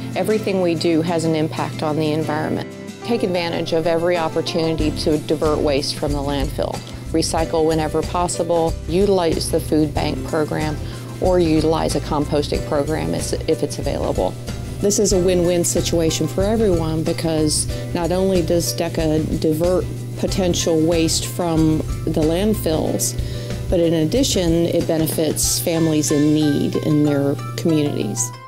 Everything we do has an impact on the environment. Take advantage of every opportunity to divert waste from the landfill. Recycle whenever possible, utilize the food bank program, or utilize a composting program if it's available. This is a win-win situation for everyone because not only does DECA divert potential waste from the landfills, but in addition, it benefits families in need in their communities.